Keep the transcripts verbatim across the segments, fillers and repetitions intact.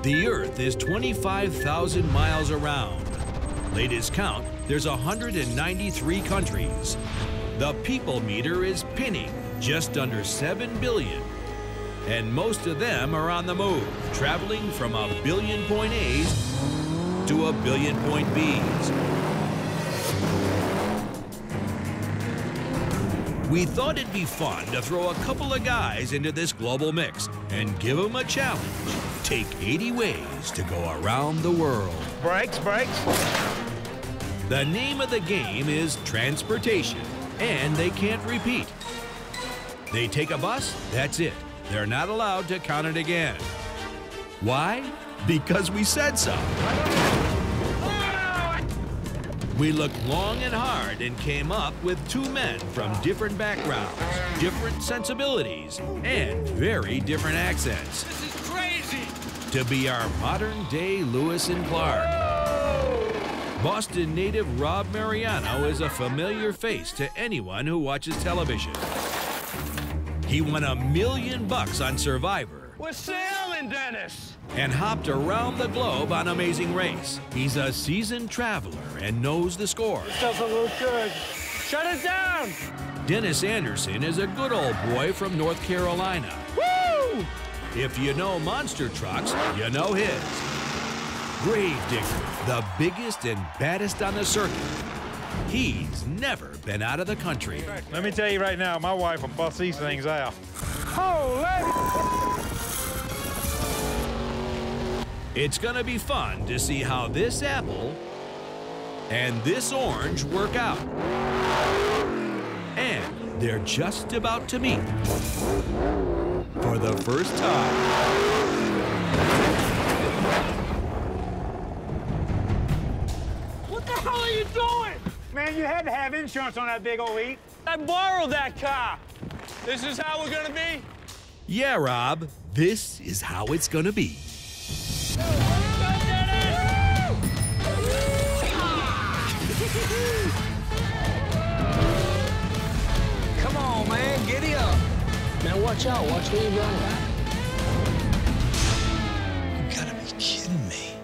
The Earth is twenty-five thousand miles around. Latest count, there's one hundred ninety-three countries. The people meter is pinning just under seven billion. And most of them are on the move, traveling from a billion point A's to a billion point B's. We thought it'd be fun to throw a couple of guys into this global mix and give them a challenge. Take eighty ways to go around the world. Brakes, brakes. The name of the game is transportation, and they can't repeat. They take a bus, that's it. They're not allowed to count it again. Why? Because we said so. We looked long and hard and came up with two men from different backgrounds, different sensibilities, and very different accents. This is crazy! To be our modern-day Lewis and Clark. Boston native Rob Mariano is a familiar face to anyone who watches television. He won a million bucks on Survivor. We're sailing, Dennis! And hopped around the globe on Amazing Race. He's a seasoned traveler and knows the score. This doesn't look good. Shut it down! Dennis Anderson is a good old boy from North Carolina. Woo! If you know monster trucks, you know his. Gravedigger, the biggest and baddest on the circuit. He's never been out of the country. Let me tell you right now, my wife will bust these things out. Holy! It's gonna be fun to see how this apple and this orange work out. And they're just about to meet for the first time. What the hell are you doing? Man, you had to have insurance on that big old heat. I borrowed that car. This is how we're gonna be? Yeah, Rob, this is how it's gonna be. Come on, man, giddy up. Now watch out, watch where you're going. You gotta be kidding me.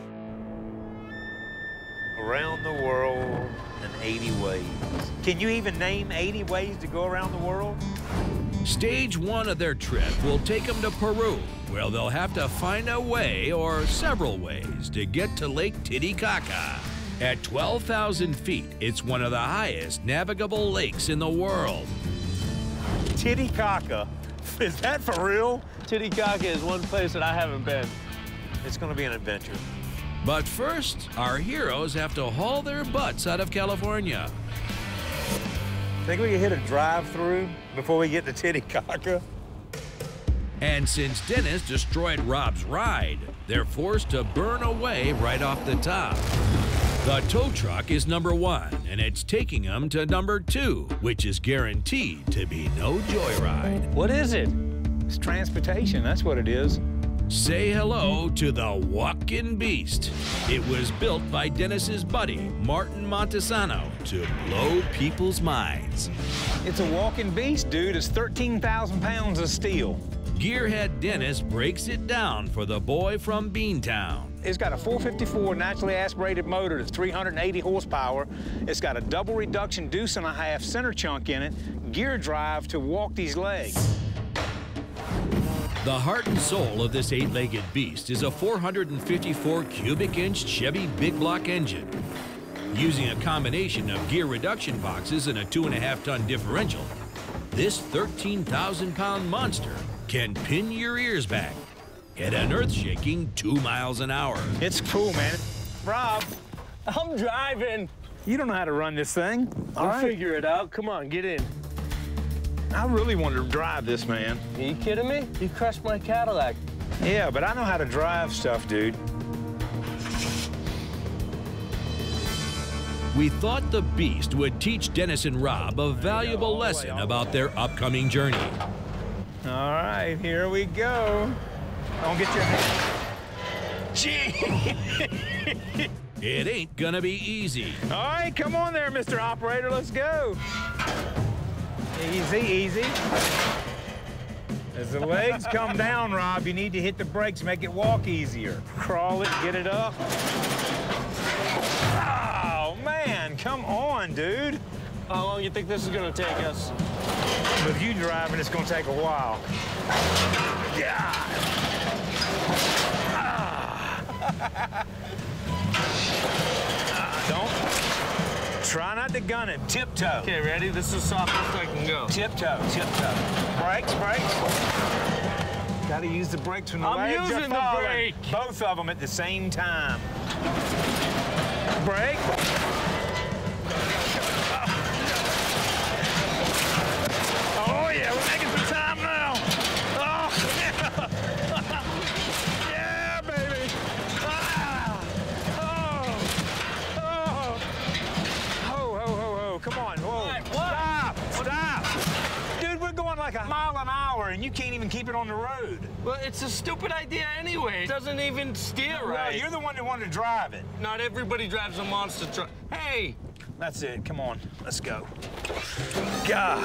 Around the world in eighty ways. Can you even name eighty ways to go around the world? Stage one of their trip will take them to Peru, where they'll have to find a way or several ways to get to Lake Titicaca. At twelve thousand feet, it's one of the highest navigable lakes in the world. Titicaca? Is that for real? Titicaca is one place that I haven't been. It's gonna be an adventure. But first, our heroes have to haul their butts out of California. Think we can hit a drive-through before we get to Titicaca? And since Dennis destroyed Rob's ride, they're forced to burn away right off the top. The tow truck is number one, and it's taking them to number two, which is guaranteed to be no joyride. What is it? It's transportation, that's what it is. Say hello to the walking beast. It was built by Dennis's buddy, Martin Montesano, to blow people's minds. It's a walking beast, dude. It's thirteen thousand pounds of steel. Gearhead Dennis breaks it down for the boy from Beantown. It's got a four fifty-four naturally aspirated motor that's three hundred eighty horsepower. It's got a double reduction deuce and a half center chunk in it, gear drive to walk these legs. The heart and soul of this eight-legged beast is a four hundred fifty-four cubic inch Chevy big block engine. Using a combination of gear reduction boxes and a two and a half ton differential, this thirteen thousand pound monster can pin your ears back at an earth-shaking two miles an hour. It's cool, man. Rob, I'm driving. you don't know how to run this thing. All I'll right? figure it out. Come on, get in. I really wanted to drive this, man. Are you kidding me? You crushed my Cadillac. Yeah, but I know how to drive stuff, dude. We thought the beast would teach Dennis and Rob a valuable lesson about their upcoming journey. All right, here we go. Don't get your hand. Gee. It ain't gonna be easy. All right, come on there, Mister Operator. Let's go. Easy, easy. As As the legs come down, Rob, you need to hit the brakes, make it walk easier. Crawl it, get it up. Oh, man, come on, dude. How long do you think this is gonna take us? With you driving, it's gonna take a while. Yeah. Ah. Ah, don't. Try not to gun it. Tiptoe. Okay, ready? This is as soft as I can go. Tiptoe, tiptoe. Brakes, brakes. Gotta use the brakes when the I'm legs are using the falling. brake. Both of them at the same time. Brake. Oh, yeah, we're making some time now. Oh, yeah. Yeah, baby. Ah. Oh. Oh. Ho, ho, ho, ho. Come on. Whoa. What? Stop. Stop. Dude, we're going like a mile an hour, and you can't even keep it on the road. Well, it's a stupid idea anyway. It doesn't even steer right. No, you're the one that wanted to drive it. Not everybody drives a monster truck. Hey! That's it. Come on. Let's go. God.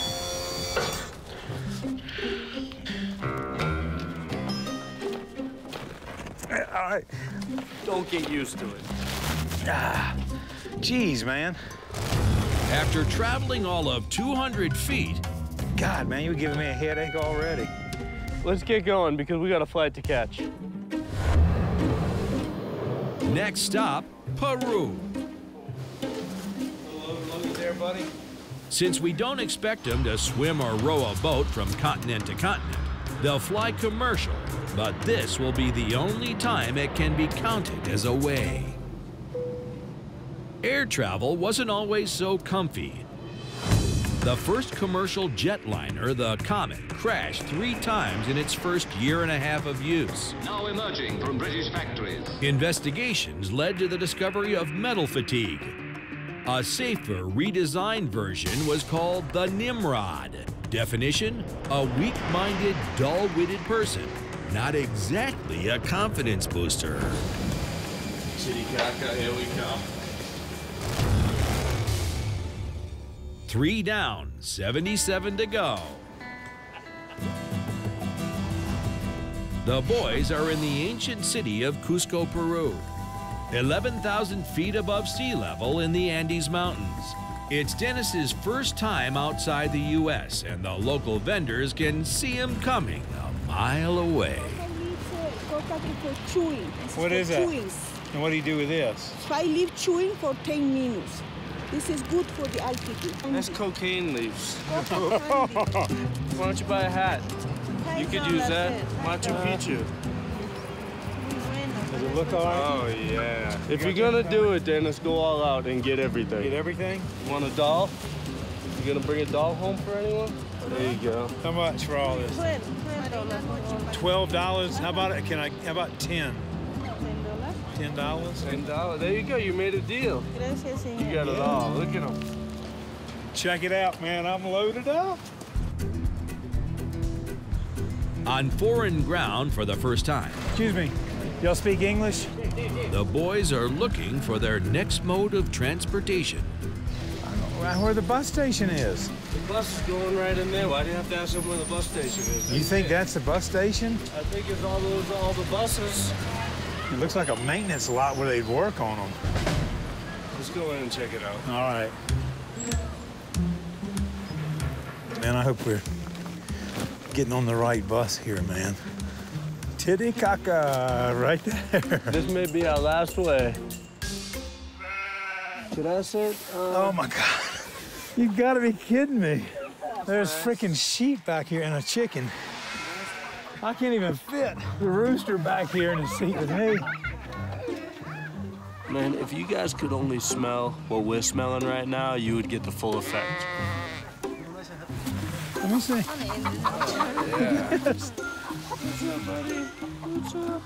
All right. Don't get used to it. Ah. Jeez, man. After traveling all of two hundred feet, God, man, you're giving me a headache already. Let's get going because we got a flight to catch. next stop, Peru. Look there, buddy. Since we don't expect them to swim or row a boat from continent to continent, they'll fly commercial, but this will be the only time it can be counted as away. Air travel wasn't always so comfy. The first commercial jetliner, the Comet, crashed three times in its first year and a half of use. Now emerging from British factories. Investigations led to the discovery of metal fatigue. A safer, redesigned version was called the Nimrod. Definition: a weak-minded, dull-witted person. Not exactly a confidence booster. City Caca, here we come. Three down, seventy-seven to go. The boys are in the ancient city of Cusco, Peru. eleven thousand feet above sea level in the Andes Mountains. It's Dennis's first time outside the U S, and the local vendors can see him coming a mile away. What is that? And what do you do with this? So I leave chewing for ten minutes. This is good for the altitude. That's cocaine leaves. Why don't you buy a hat? You could use that. Machu Picchu. Does it look all right? Oh, yeah. If you're gonna do it, Dennis, go all out and get everything. Get everything? Want a doll? You gonna bring a doll home for anyone? There you go. How much for all this? Twelve dollars. How about it? Can I? How about ten? Ten dollars. Ten dollars. There you go. You made a deal. You got it all. Look at them. Check it out, man. I'm loaded up. On foreign ground for the first time, Excuse me. Y'all speak English? the boys are looking for their next mode of transportation. Right where the bus station is. The bus is going right in there. Why do you have to ask them where the bus station is? You think that's the bus station? I think it's all those all the buses. It looks like a maintenance lot where they'd work on them. Let's go in and check it out. All right. Man, I hope we're getting on the right bus here, man. Titicaca, right there. This may be our last way. Should I sit? Uh, Oh, my God. You gotta be kidding me. There's freaking sheep back here and a chicken. I can't even fit the rooster back here in the seat with me. Man, if you guys could only smell what we're smelling right now, you would get the full effect. Let me see. Yeah. Yes. What's up, buddy? What's up?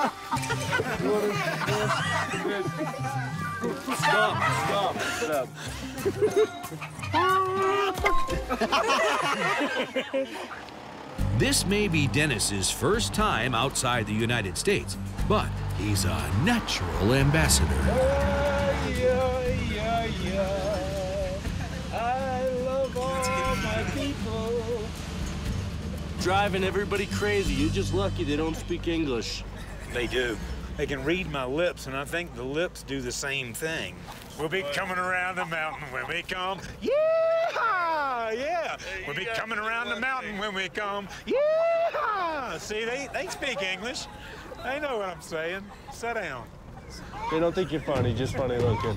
Stop, stop, stop. This may be Dennis's first time outside the United States, but he's a natural ambassador. Yeah, yeah, yeah. I love all my people. driving everybody crazy. You're just lucky they don't speak English. They do. They can read my lips, and I think the lips do the same thing. We'll be coming around the mountain when we come. Yeah, yeah. We'll be coming around the mountain when we come. Yeah. See, they, they speak English. They know what I'm saying. Sit down. They don't think you're funny, just funny looking.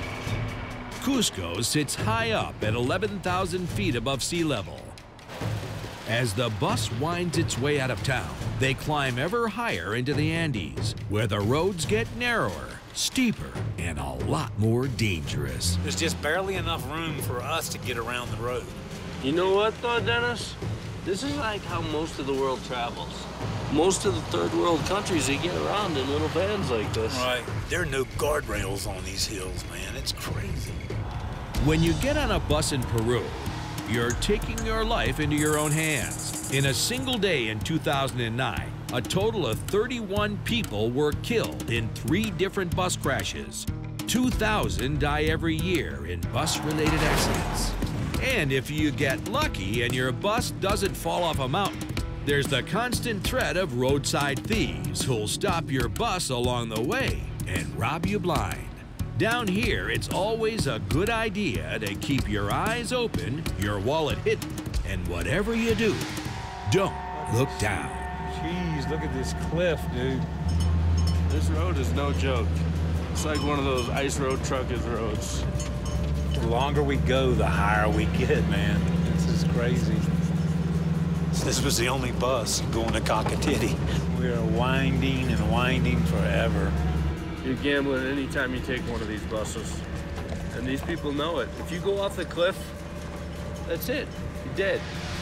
Cusco sits high up at eleven thousand feet above sea level. As the bus winds its way out of town, they climb ever higher into the Andes, where the roads get narrower, steeper, and a lot more dangerous. There's just barely enough room for us to get around the road. You know what, though, Dennis? This is like how most of the world travels. Most of the third world countries, they get around in little vans like this. Right. There are no guardrails on these hills, man. It's crazy. When you get on a bus in Peru, you're taking your life into your own hands. In a single day in two thousand nine, a total of thirty-one people were killed in three different bus crashes. two thousand die every year in bus-related accidents. And if you get lucky and your bus doesn't fall off a mountain, there's the constant threat of roadside thieves who'll stop your bus along the way and rob you blind. Down here, it's always a good idea to keep your eyes open, your wallet hidden, and whatever you do, don't look down. Jeez, look at this cliff, dude. This road is no joke. It's like one of those ice road truckers roads. The longer we go, the higher we get, man. This is crazy. This was the only bus going to Cockatitty. We are winding and winding forever. You're gambling anytime you take one of these buses. And these people know it. If you go off the cliff, that's it. You're dead.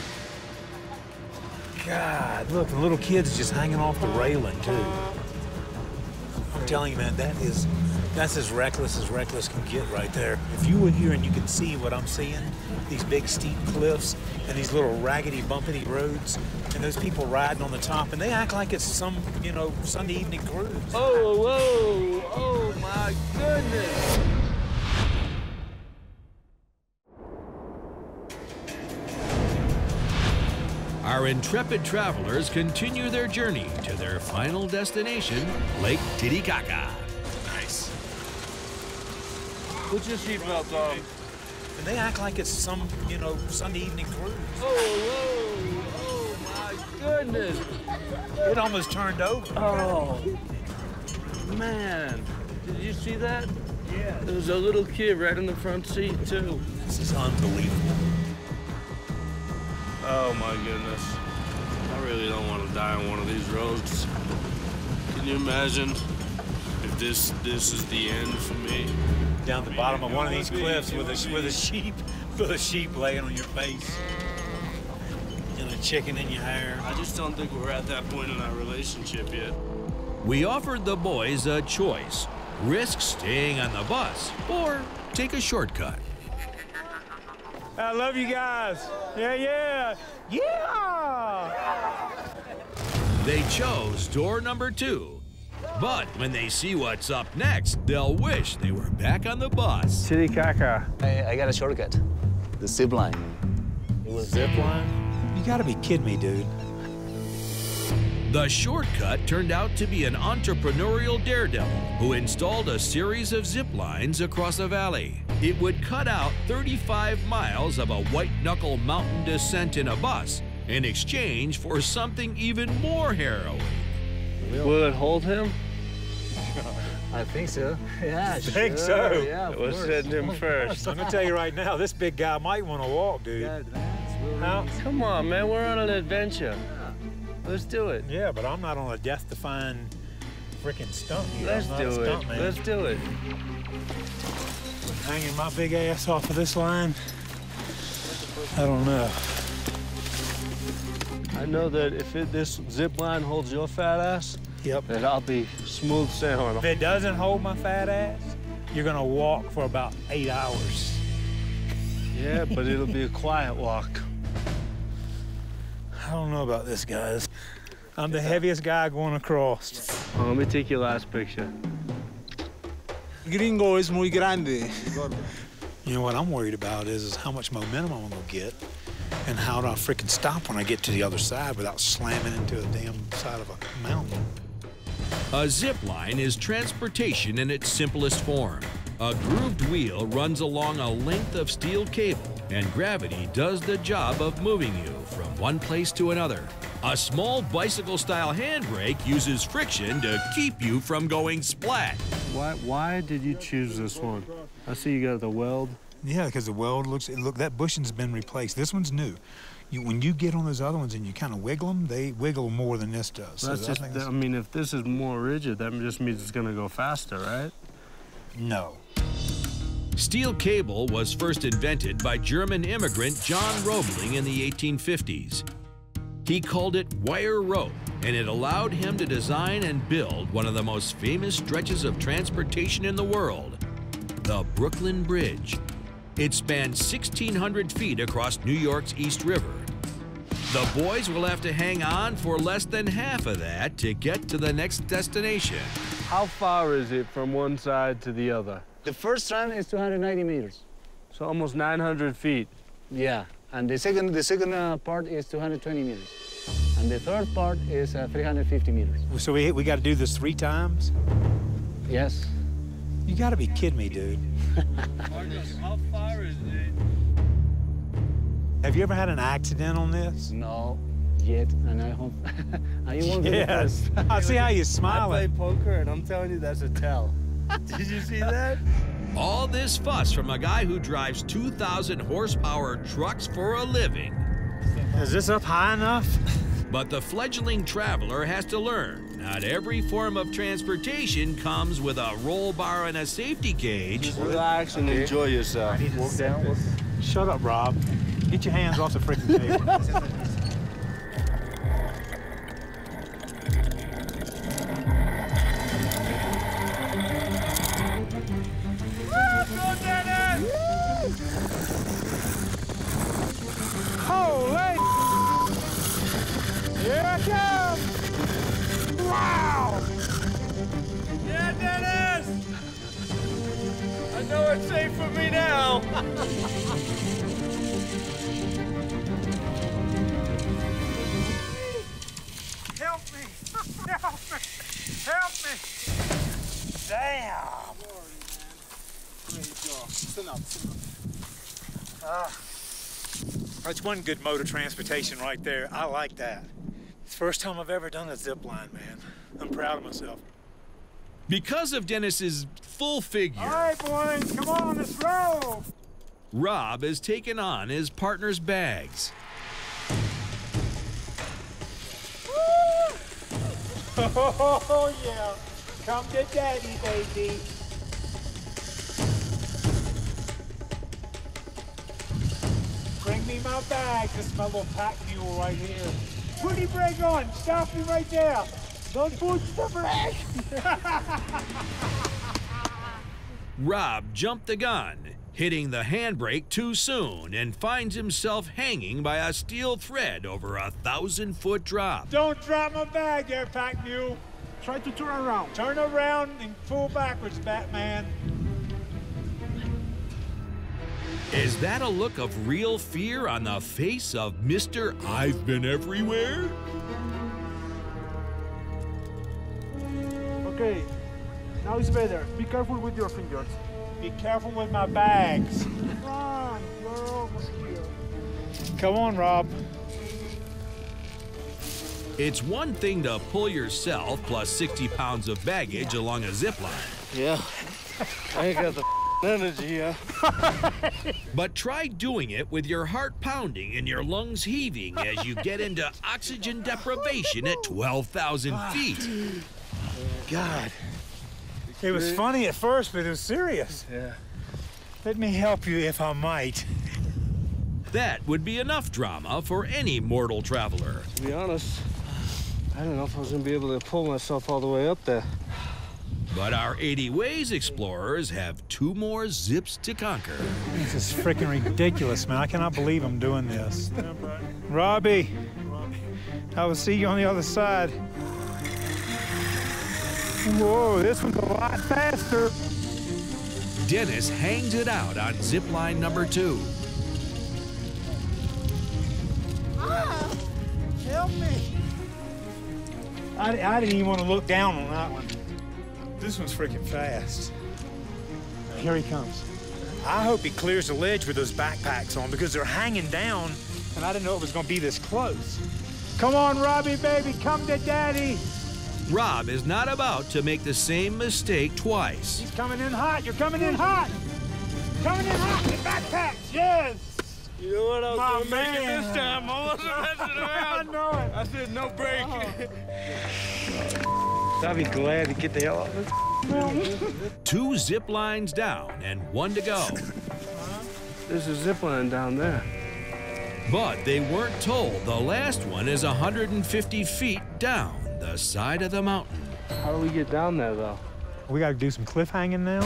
God, look, the little kid's just hanging off the railing, too. I'm telling you, man, that is, that's as reckless as reckless can get right there. If you were here and you could see what I'm seeing, these big steep cliffs and these little raggedy, bumpity roads, and those people riding on the top, and they act like it's some, you know, Sunday evening cruise. Oh, whoa, oh my goodness. Our intrepid travelers continue their journey to their final destination, Lake Titicaca. Nice. Put your seatbelt on. And they act like it's some, you know, Sunday evening cruise. Oh, whoa, oh my goodness. It almost turned over. Oh, man. Did you see that? Yeah. There was a little kid right in the front seat, too. This is unbelievable. Oh, my goodness. I really don't want to die on one of these roads. Can you imagine if this this is the end for me? Down the bottom of one of these cliffs with a, with a sheep, with a sheep laying on your face. And a chicken in your hair. I just don't think we're at that point in our relationship yet. We offered the boys a choice: risk staying on the bus or take a shortcut. I love you guys. Yeah, yeah, yeah! They chose door number two. But when they see what's up next, they'll wish they were back on the bus. Titicaca. I, I got a shortcut. The zip line. It was zip line? You gotta be kidding me, dude. The shortcut turned out to be an entrepreneurial daredevil who installed a series of zip lines across a valley. It would cut out thirty-five miles of a white-knuckle mountain descent in a bus in exchange for something even more harrowing. Will it hold him? I think so. Yeah, I think sure. so. Yeah, of We'll course. send him first. I'm gonna tell you right now, this big guy might want to walk, dude. Yeah, advance. We'll How? release. Come on, man. We're on an adventure. Let's do it. Yeah, but I'm not on a death-defying freaking stunt here. Let's I'm not do a it. stunt man. Let's do it. Hanging my big ass off of this line. I don't know. I know that if it, this zip line holds your fat ass, Yep. then I'll be smooth sailing. If it doesn't hold my fat ass, you're gonna walk for about eight hours. Yeah, but it'll be a quiet walk. I don't know about this, guys. I'm the heaviest guy going across. Oh, let me take your last picture. Gringo es muy grande. You know what I'm worried about is, is how much momentum I'm gonna get And how do I freaking stop when I get to the other side without slamming into a damn side of a mountain? A zip line is transportation in its simplest form. A grooved wheel runs along a length of steel cable, and gravity does the job of moving you from one place to another. A small bicycle-style handbrake uses friction to keep you from going splat. Why, why did you choose this one? I see you got the weld. Yeah, because the weld looks, look, that bushing's been replaced. This one's new. You, when you get on those other ones and you kind of wiggle them, they wiggle more than this does. So That's I just, think I it's- mean, if this is more rigid, that just means it's gonna go faster, right? No. Steel cable was first invented by German immigrant John Roebling in the eighteen fifties. He called it wire rope, and it allowed him to design and build one of the most famous stretches of transportation in the world, the Brooklyn Bridge. It spanned sixteen hundred feet across New York's East River. The boys will have to hang on for less than half of that to get to the next destination. How far is it from one side to the other? The first run is two hundred ninety meters. So almost nine hundred feet. Yeah, and the second, the second uh, part is two hundred twenty meters. And the third part is uh, three hundred fifty meters. So we, we got to do this three times? Yes. You got to be kidding me, dude. How far is it? Have you ever had an accident on this? No, yet, and I hope I won't be the Yes. first. I see how you're I play smiling. poker, and I'm telling you, that's a tell. Did you see that? All this fuss from a guy who drives two thousand horsepower trucks for a living. Is this up high enough? But the fledgling traveler has to learn. Not every form of transportation comes with a roll bar and a safety cage. Just relax and enjoy yourself. Walk down. Shut up, Rob. Get your hands off the freaking table. Holy! Here I come! Wow! Yeah, Dennis! I know it's safe for me now. Help me! Help me! Help me! Damn! Uh, that's one good mode of transportation right there. I like that. It's the first time I've ever done a zip line, man. I'm proud of myself. Because of Dennis's full figure, All right, boys, come on, let's roll! Rob has taken on his partner's bags. Oh, yeah. Come get daddy, baby. Bring me my bag. This is my little pack mule right here. Put your brake on. Stop me right there. Don't push the brake. Rob jumped the gun, hitting the handbrake too soon, and finds himself hanging by a steel thread over a thousand-foot drop. Don't drop my bag there, pack mule. Try to turn around. Turn around and pull backwards, Batman. Is that a look of real fear on the face of Mister I've Been Everywhere? Okay, now it's better. Be careful with your fingers. Be careful with my bags. Run, you're almost here. Come on, Rob. It's one thing to pull yourself plus sixty pounds of baggage along a zip line. Yeah, I ain't got the energy, yeah. But try doing it with your heart pounding and your lungs heaving as you get into oxygen deprivation at twelve thousand feet. God. It was funny at first, but it was serious. Yeah. Let me help you if I might. That would be enough drama for any mortal traveler. To be honest, I don't know if I was gonna be able to pull myself all the way up there. But our eighty ways explorers have two more zips to conquer. This is freaking ridiculous, man. I cannot believe I'm doing this. Robbie, I will see you on the other side. Whoa, this one's a lot faster. Dennis hangs it out on zip line number two. I, I didn't even want to look down on that one. This one's freaking fast. Here he comes. I hope he clears the ledge with those backpacks on because they're hanging down, and I didn't know it was going to be this close. Come on, Robbie, baby, come to daddy. Rob is not about to make the same mistake twice. He's coming in hot. You're coming in hot. Coming in hot with backpacks. Yes. You know what? I was My gonna man. make it this time. I wasn't messing around. I know it. I said no break. I'll be glad to get the hell out of this mountain. Two zip lines down and one to go. There's a zip line down there. But they weren't told the last one is one hundred fifty feet down the side of the mountain. How do we get down there, though? We got to do some cliff hanging now.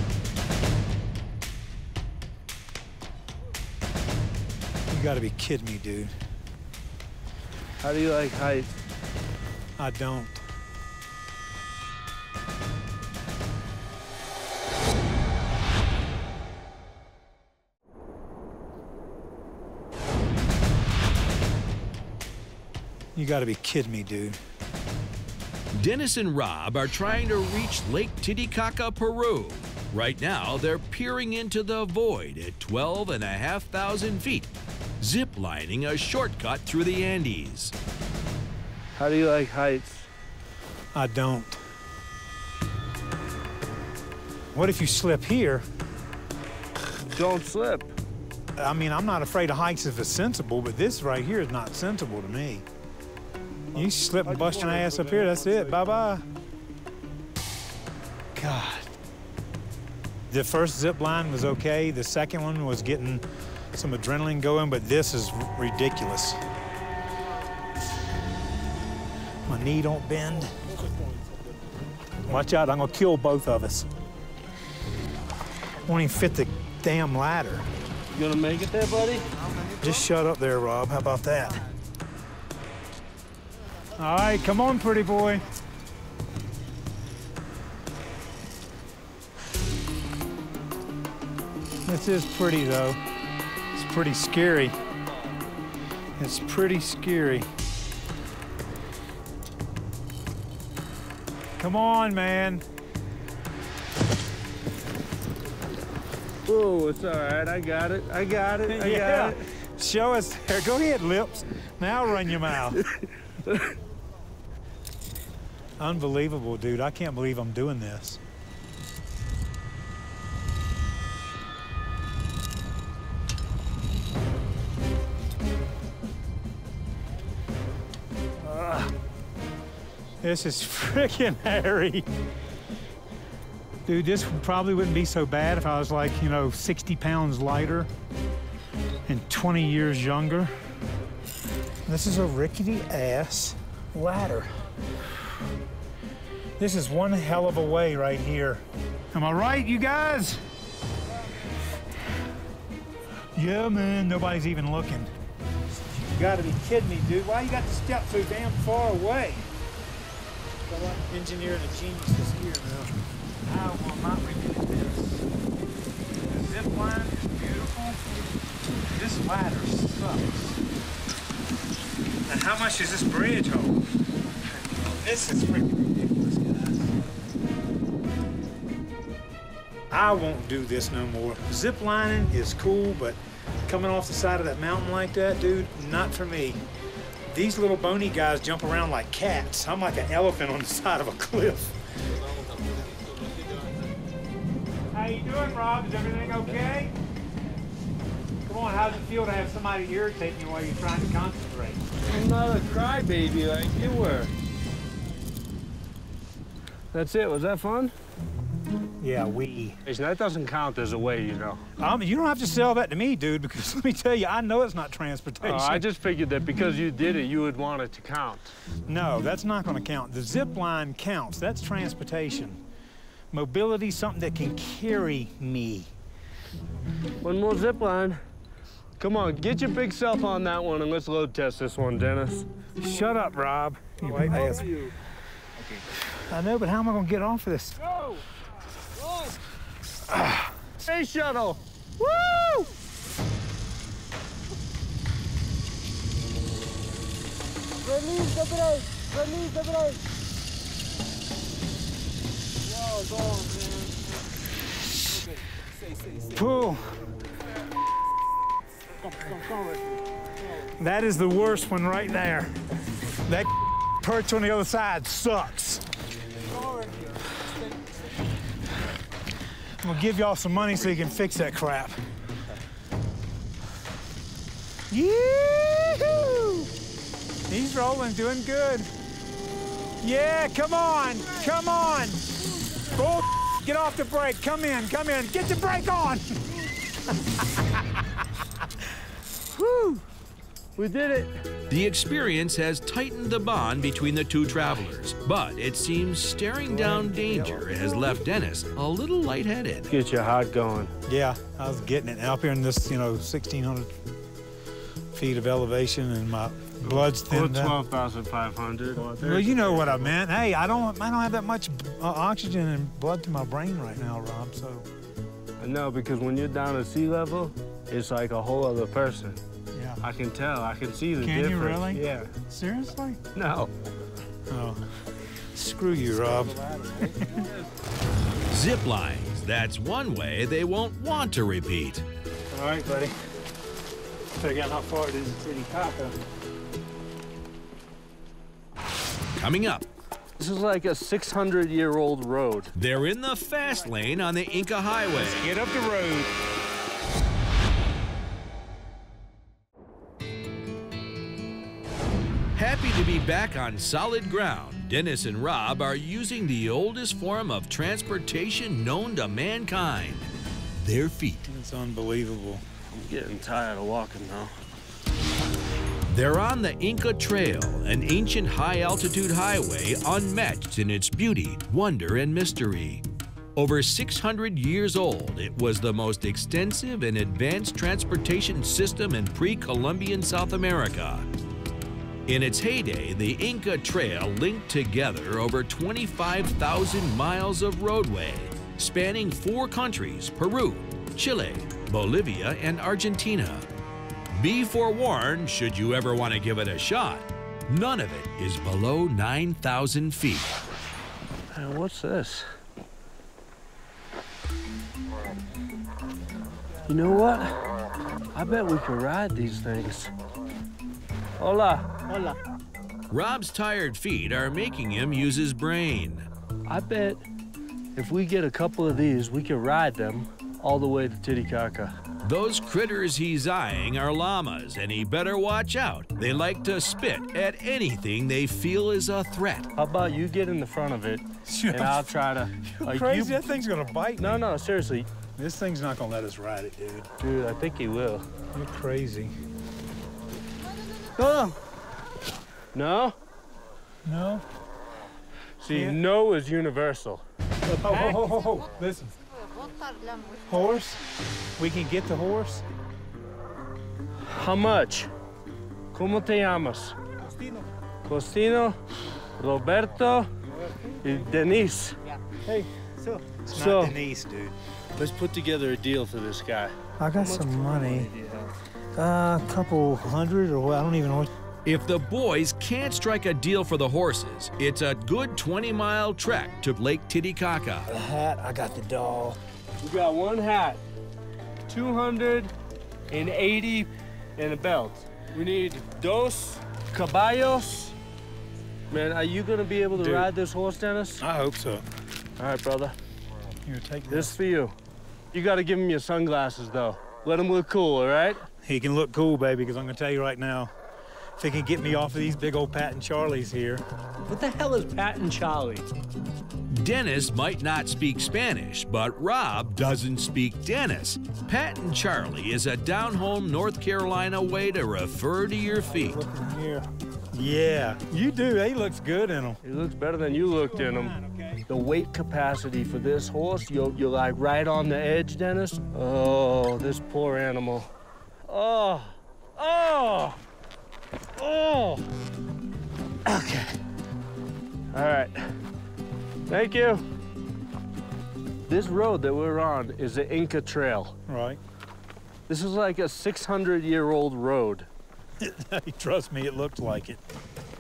You got to be kidding me, dude. How do you like heights? I don't. You got to be kidding me, dude. Dennis and Rob are trying to reach Lake Titicaca, Peru. Right now, they're peering into the void at twelve and a half thousand feet, zip-lining a shortcut through the Andes. How do you like heights? I don't. What if you slip here? Don't slip. I mean, I'm not afraid of heights if it's sensible, but this right here is not sensible to me. You slip and bust your ass up here, that's it, bye-bye. God. The first zip line was okay. The second one was getting some adrenaline going, but this is ridiculous. My knee don't bend. Watch out, I'm gonna kill both of us. Won't even fit the damn ladder. You gonna make it there, buddy? Just shut up there, Rob. How about that? All right, come on, pretty boy. This is pretty, though. It's pretty scary. It's pretty scary. Come on, man. Oh, it's all right. I got it. I got it. I yeah. got it. Show us there. Go ahead, lips. Now run your mouth. Unbelievable, dude. I can't believe I'm doing this. Ugh. This is freaking hairy. Dude, this probably wouldn't be so bad if I was like, you know, sixty pounds lighter and twenty years younger. This is a rickety-ass ladder. This is one hell of a way right here. Am I right, you guys? Yeah, man, nobody's even looking. You gotta be kidding me, dude. Why you got to step so damn far away? Got an engineer and a genius is here now. I will not repeat this. The zip line is beautiful. This ladder sucks. And how much does this bridge hold? This is freaking ridiculous, guys. I won't do this no more. Zip lining is cool, but coming off the side of that mountain like that, dude, not for me. These little bony guys jump around like cats. I'm like an elephant on the side of a cliff. How you doing, Rob? Is everything okay? Come on, how does it feel to have somebody irritate you while you're trying to concentrate? I'm not a crybaby like you were. That's it. Was that fun? Yeah, we. That doesn't count as a way, you know. Um, you don't have to sell that to me, dude, because let me tell you, I know it's not transportation. Oh, I just figured that because you did it, you would want it to count. No, that's not going to count. The zip line counts. That's transportation. Mobility, something that can carry me. One more zip line. Come on, get your big self on that one and let's load test this one, Dennis. Shut up, Rob. You white ass. You. I know, but how am I going to get off of this? Go! Go! Ah. Space shuttle! Woo! Release the brake. Release the brake. Whoa, go on, man. Okay, stay, stay, stay. Pull. Come, come, come right here. That is the worst one right there. That perch on the other side sucks. I'm gonna give y'all some money so you can fix that crap. Yee-hoo! He's rolling, doing good. Yeah, come on, come on. Bull, get off the brake, come in, come in. Get the brake on. Whew, we did it. The experience has tightened the bond between the two travelers, but it seems staring down danger has left Dennis a little lightheaded. Get your heart going. Yeah, I was getting it. Up here in this, you know, sixteen hundred feet of elevation, and my blood's thinned out. twelve thousand five hundred. Well, you know what I meant. Hey, I don't, I don't have that much uh, oxygen and blood to my brain right now, Rob. So. I know, because when you're down at sea level, it's like a whole other person. Yeah. I can tell. I can see the can difference. Can you really? Yeah. Seriously? No. Oh. Screw you, Rob. Zip lines, that's one way they won't want to repeat. All right, buddy. Figure out how far it is to Titicaca. Coming up. This is like a six hundred year old road. They're in the fast lane on the Inca Highway. Get up the road. Happy to be back on solid ground, Dennis and Rob are using the oldest form of transportation known to mankind, their feet. It's unbelievable. I'm getting tired of walking now. They're on the Inca Trail, an ancient high-altitude highway unmatched in its beauty, wonder, and mystery. Over six hundred years old, it was the most extensive and advanced transportation system in pre-Columbian South America. In its heyday, the Inca Trail linked together over twenty-five thousand miles of roadway, spanning four countries, Peru, Chile, Bolivia, and Argentina. Be forewarned, should you ever want to give it a shot, none of it is below nine thousand feet. Man, what's this? You know what? I bet we could ride these things. Hola. Hola. Rob's tired feet are making him use his brain. I bet if we get a couple of these, we can ride them all the way to Titicaca. Those critters he's eyeing are llamas, and he better watch out. They like to spit at anything they feel is a threat. How about you get in the front of it, and I'll try to... You're like, crazy? You... That thing's gonna bite me. No, no, seriously. This thing's not gonna let us ride it, dude. Dude, I think he will. You're crazy. No, no. No? No? See, Yeah. no is universal. Oh, ho, ho, ho, ho. Listen. Horse? We can get the horse? How much? ¿Cómo te llamas? Costino. Costino, Roberto, and Denise. Hey, so. It's So- not Denise, dude. Let's put together a deal for this guy. I got some money. A uh, couple hundred or what? I don't even know. If the boys can't strike a deal for the horses, it's a good twenty mile trek to Lake Titicaca. The hat, I got the doll. We got one hat, two hundred eighty, and a belt. We need dos caballos. Man, are you gonna be able to Dude. ride this horse, Dennis? I hope so. All right, brother. Here, take This this. for you. You gotta give him your sunglasses, though. Let him look cool, all right? He can look cool, baby, because I'm gonna tell you right now, if he can get me off of these big old Pat and Charlies here. What the hell is Pat and Charlie? Dennis might not speak Spanish, but Rob doesn't speak Dennis. Pat and Charlie is a down-home North Carolina way to refer to your feet. Look in here. Yeah, you do. He looks good in them. He looks better than you looked in him. The weight capacity for this horse, you're, you're like right on the edge, Dennis. Oh, this poor animal. Oh, oh, oh. Okay. All right, thank you. This road that we're on is the Inca Trail. Right. This is like a six hundred year old road. Trust me, it looked like it.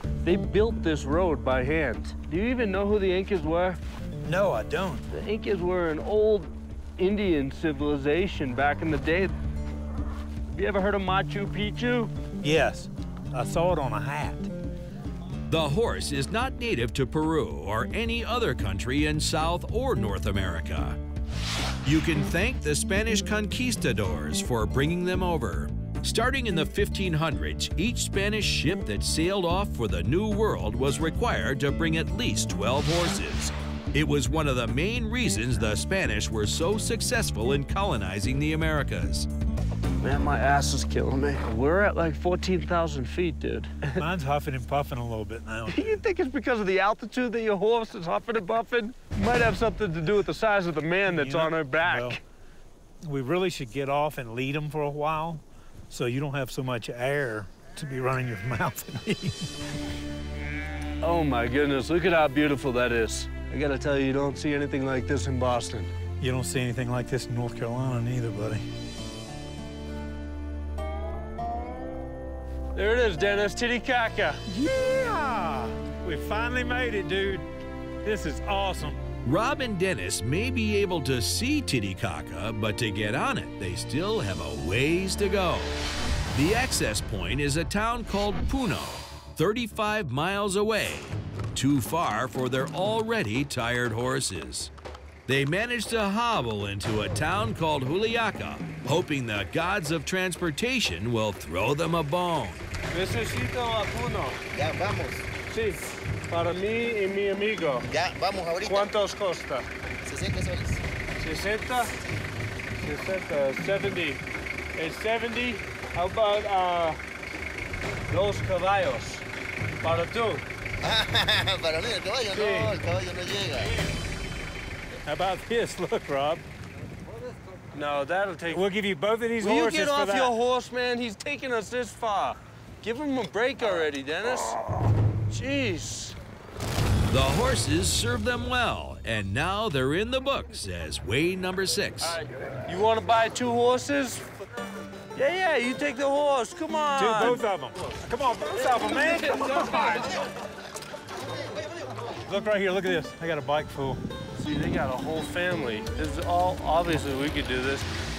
They built this road by hand. Do you even know who the Incas were? No, I don't. The Incas were an old Indian civilization back in the day. Have you ever heard of Machu Picchu? Yes, I saw it on a hat. The horse is not native to Peru or any other country in South or North America. You can thank the Spanish conquistadors for bringing them over. Starting in the fifteen hundreds, each Spanish ship that sailed off for the New World was required to bring at least twelve horses. It was one of the main reasons the Spanish were so successful in colonizing the Americas. Man, my ass is killing me. We're at like fourteen thousand feet, dude. Mine's huffing and puffing a little bit now. You think it's because of the altitude that your horse is huffing and puffing? Might have something to do with the size of the man that's You know, on her back. Well, we really should get off and lead them for a while so you don't have so much air to be running your mouth at me. Oh my goodness, look at how beautiful that is. I gotta tell you, you don't see anything like this in Boston. You don't see anything like this in North Carolina neither, buddy. There it is, Dennis, Titicaca. Yeah! We finally made it, dude. This is awesome. Rob and Dennis may be able to see Titicaca, but to get on it, they still have a ways to go. The access point is a town called Puno, thirty-five miles away, too far for their already tired horses. They managed to hobble into a town called Juliaca, hoping the gods of transportation will throw them a bone. Necesito a Puno. Ya, vamos. Sí, para mí y mi amigo. Ya, vamos ahorita. ¿Cuántos costa? sesenta soles. sesenta? sesenta, seventy. It's seventy. How about uh, dos caballos? Para tú. Para mí el caballo Sí. no, el caballo no llega. How about this? Look, Rob. No, that'll take... We'll give you both of these Will you horses get for off that. your horse, man? He's taking us this far. Give him a break already, Dennis. Jeez. The horses served them well, and now they're in the books as way number six. All right, you want to buy two horses? Yeah, yeah, you take the horse. Come on. Do both of them. Come on, both of them, man. Come on. Look right here. Look at this. I got a bike full. See, they got a whole family. This is all, obviously, we could do this.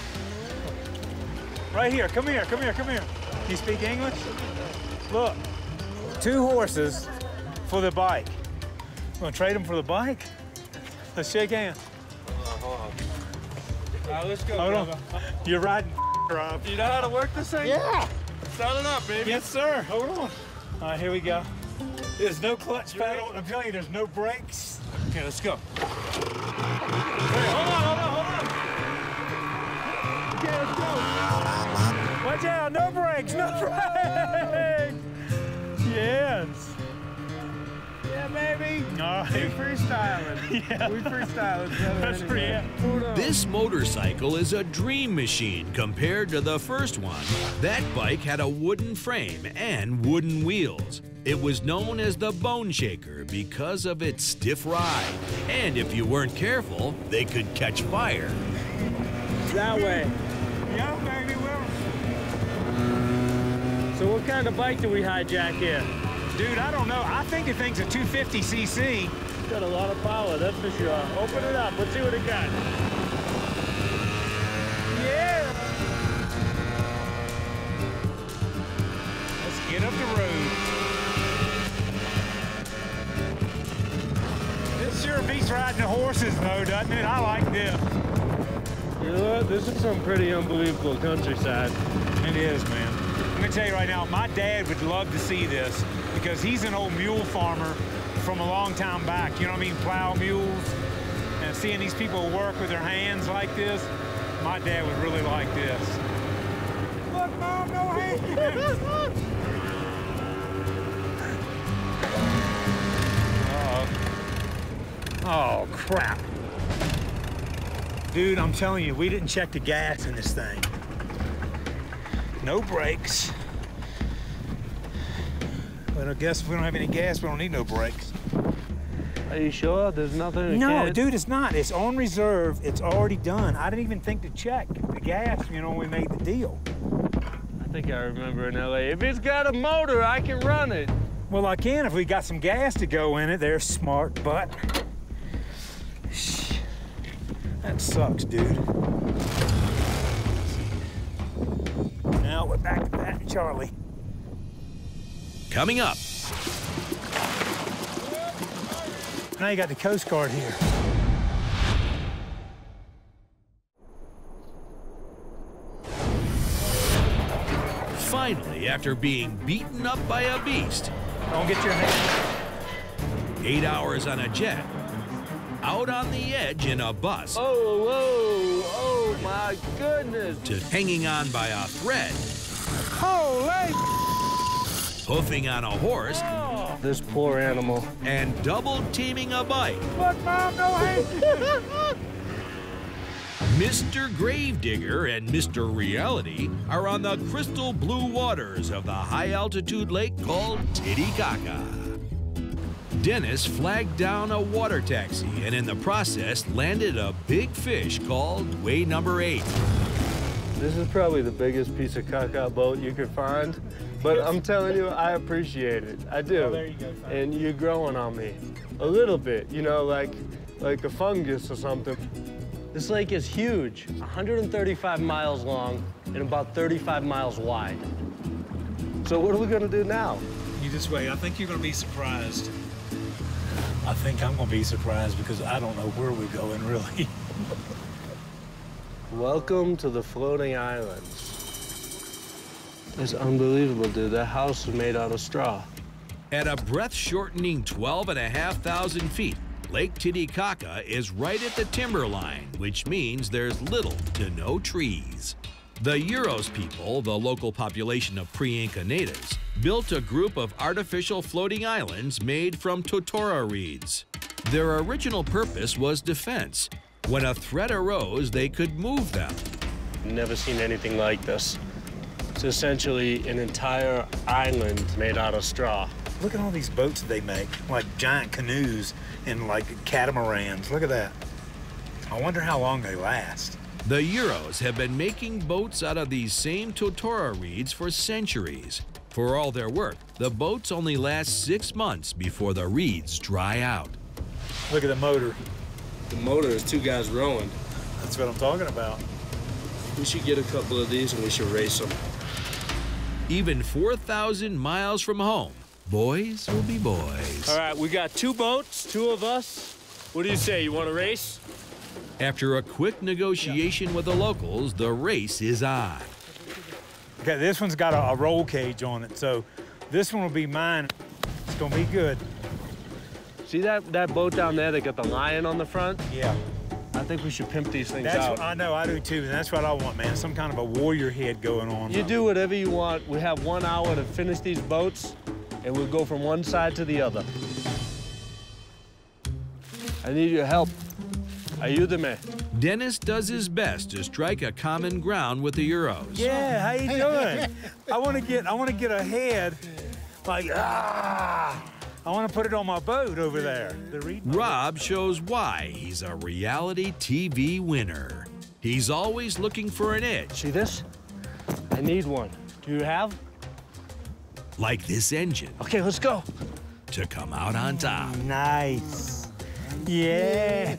Right here. Come here. Come here. Come here. You speak English? Look. Two horses for the bike. Want to trade them for the bike? Let's shake hands. Hold on. All right, let's go, Hold brother. on. You're riding, Rob. You know how to work this thing? Yeah. Start it up, baby. Yes, sir. Hold on. All right, here we go. There's no clutch pedal. I'm telling you, there's no brakes. Okay, let's go. Wait, hold on, hold on, hold on. Okay, let's go. Watch out, no brakes, no brakes. Yes. Yeah, baby. All right. We freestyling. Yeah. We freestyling. brother, That's pretty. anyway. Hold on. This motorcycle is a dream machine compared to the first one. That bike had a wooden frame and wooden wheels. It was known as the Bone Shaker because of its stiff ride. And if you weren't careful, they could catch fire. That way. Yeah, baby, well. So what kind of bike do we hijack here? Dude, I don't know. I think the thing's a two fifty c c. Got a lot of power, that's for sure. Open it up. Let's see what it got. Yeah. Let's get up the road. This sure beats riding the horses, though, doesn't it? I like this. You know what? This is some pretty unbelievable countryside. It is, man. Let me tell you right now, my dad would love to see this because he's an old mule farmer from a long time back. You know what I mean? Plow mules. And seeing these people work with their hands like this, my dad would really like this. Look, Mom, no hands! Uh-oh. Oh, crap. Dude, I'm telling you, we didn't check the gas in this thing. No brakes. But I guess if we don't have any gas, we don't need no brakes. Are you sure? There's nothing in No, can't- dude, it's not. It's on reserve. It's already done. I didn't even think to check the gas, you know, when we made the deal. I think I remember in L A. If it's got a motor, I can run it. Well, I can if we got some gas to go in it. They're smart, but that sucks, dude. Now we're back to Pat and Charlie. Coming up. Now you got the Coast Guard here. Finally, after being beaten up by a beast, Don't get your hand. eight hours on a jet, out on the edge in a bus, Oh, whoa, oh my goodness. to hanging on by a thread, Holy! hoofing on a horse, Oh, this poor animal. and double teaming a bike. Look, Mom, no hand! Mister Gravedigger and Mister Reality are on the crystal blue waters of the high-altitude lake called Titicaca. Dennis flagged down a water taxi and in the process landed a big fish called Way Number Eight. This is probably the biggest piece of caca boat you could find, but I'm telling you, I appreciate it. I do. Oh, there you go, son. And you're growing on me a little bit, you know, like like a fungus or something. This lake is huge, one hundred thirty-five miles long and about thirty-five miles wide. So what are we gonna do now? You just wait. I think you're gonna be surprised. I think I'm gonna be surprised because I don't know where we're going, really. Welcome to the floating islands. It's unbelievable, dude. That house is made out of straw. At a breath-shortening twelve and a half thousand feet, Lake Titicaca is right at the timberline, which means there's little to no trees. The Uros people, the local population of pre-Inca natives, built a group of artificial floating islands made from totora reeds. Their original purpose was defense. When a threat arose, they could move them. Never seen anything like this. It's essentially an entire island made out of straw. Look at all these boats they make, like giant canoes and like catamarans. Look at that. I wonder how long they last. The Uros have been making boats out of these same totora reeds for centuries. For all their work, the boats only last six months before the reeds dry out. Look at the motor. The motor is two guys rowing. That's what I'm talking about. We should get a couple of these and we should race them. Even four thousand miles from home, boys will be boys. All right, we got two boats, two of us. What do you say, you want to race? After a quick negotiation with the locals, the race is on. Okay, this one's got a, a roll cage on it, so this one will be mine. It's gonna be good. See that, that boat down there that got the lion on the front? Yeah. I think we should pimp these things That's out. what I know, I do too, and that's what I want, man. Some kind of a warrior head going on. You do whatever you want. We have one hour to finish these boats, and we'll go from one side to the other. I need your help. Ayúdame. Dennis does his best to strike a common ground with the Uros. Yeah, how you doing? I want to get, I want to get a head, like ah. I want to put it on my boat over there. The reed Rob shows why he's a reality T V winner. He's always looking for an edge, See this? I need one. Do you have? like this engine, Okay, let's go. to come out on top. Nice. Yeah.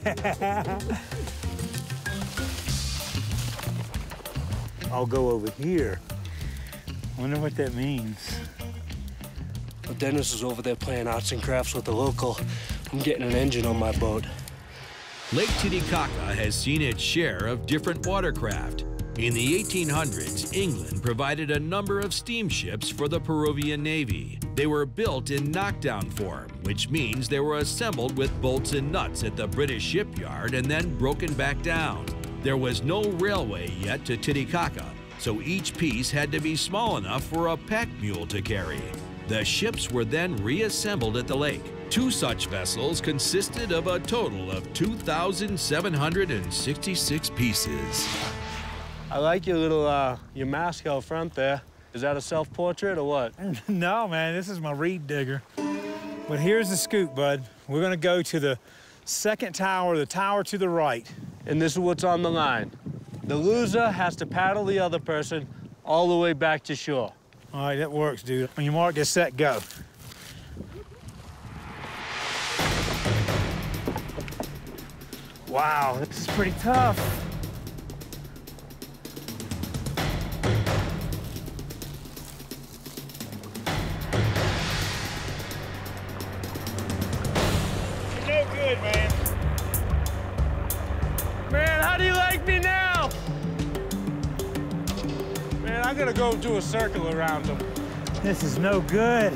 I'll go over here. Wonder what that means. Well, Dennis is over there playing arts and crafts with the local. I'm getting an engine on my boat. Lake Titicaca has seen its share of different watercraft. In the eighteen hundreds, England provided a number of steamships for the Peruvian Navy. They were built in knockdown form, which means they were assembled with bolts and nuts at the British shipyard and then broken back down. There was no railway yet to Titicaca, so each piece had to be small enough for a pack mule to carry. The ships were then reassembled at the lake. Two such vessels consisted of a total of two thousand seven hundred sixty-six pieces. I like your little, uh, your mask out front there. Is that a self-portrait or what? No, man, this is my reed digger. But here's the scoop, bud. We're gonna go to the second tower, the tower to the right. And this is what's on the line. The loser has to paddle the other person all the way back to shore. All right, that works, dude. When you mark, get set, go. Wow, this is pretty tough. You're no good, man. Man, how do you like me now? Man, I'm gonna go do a circle around them. This is no good.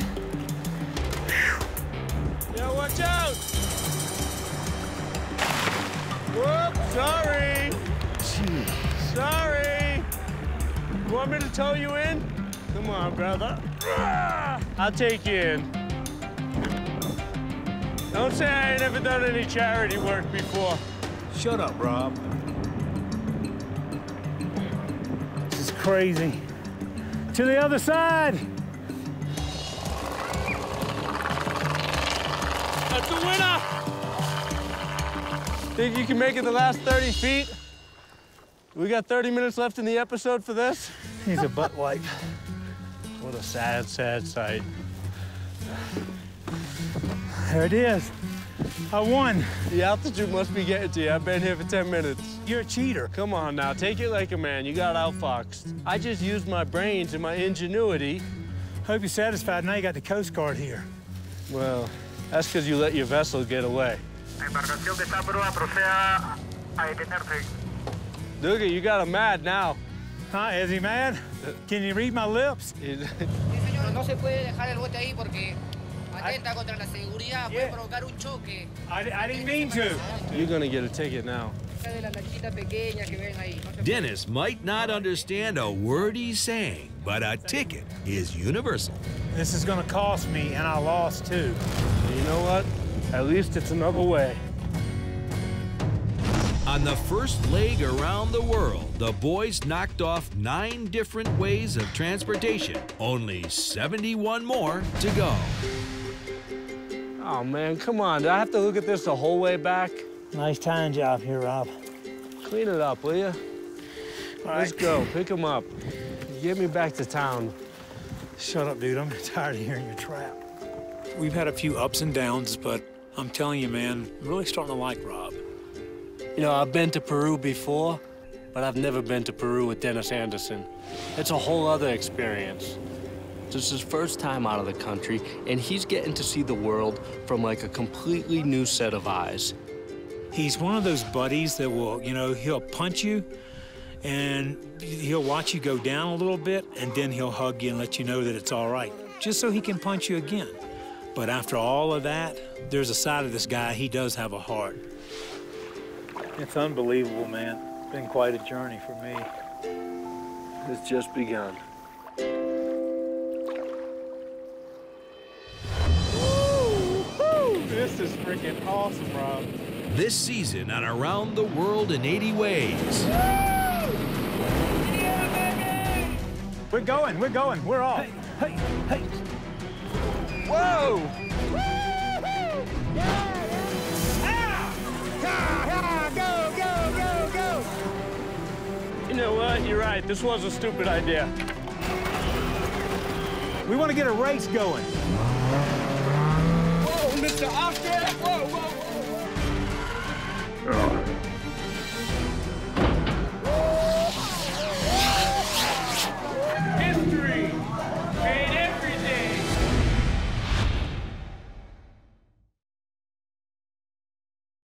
Yo, watch out! Whoops, sorry. Jeez. Sorry. You want me to tow you in? Come on, brother. I'll take you in. Don't say I ain't never done any charity work before. Shut up, Rob. This is crazy. To the other side. That's the winner! Think you can make it the last thirty feet? We got thirty minutes left in the episode for this? He's a butt wipe. What a sad, sad sight. There it is. I won. The altitude must be getting to you. I've been here for ten minutes. You're a cheater. Come on now, take it like a man. You got outfoxed. I just used my brains and my ingenuity. Hope you're satisfied. Now you got the Coast Guard here. Well, that's because you let your vessel get away. Dougie, you got him mad now. Huh? Is he mad? Can you read my lips? No se puede dejar el bote ahí porque atenta contra la seguridad, puede provocar un choque. I, I didn't mean to. You're gonna get a ticket now. Dennis might not understand a word he's saying, but a ticket is universal. This is gonna cost me, and I lost too. You know what? At least it's another way. On the first leg around the world, the boys knocked off nine different ways of transportation. Only seventy-one more to go. Oh, man, come on. Do I have to look at this the whole way back? Nice tying job here, Rob. Clean it up, will you? All Let's right. go. Pick him up. Get me back to town. Shut up, dude. I'm tired of hearing your trap. We've had a few ups and downs, but I'm telling you, man, I'm really starting to like Rob. You know, I've been to Peru before, but I've never been to Peru with Dennis Anderson. It's a whole other experience. This is his first time out of the country, and he's getting to see the world from like a completely new set of eyes. He's one of those buddies that will, you know, he'll punch you, and he'll watch you go down a little bit, and then he'll hug you and let you know that it's all right, just so he can punch you again. But after all of that, there's a side of this guy, he does have a heart. It's unbelievable, man. It's been quite a journey for me. It's just begun. This is freaking awesome, Rob. This season on Around the World in eighty Ways. We're going, we're going, we're off. Hey, hey, hey. Whoa! You know what? You're right. This was a stupid idea. We want to get a race going.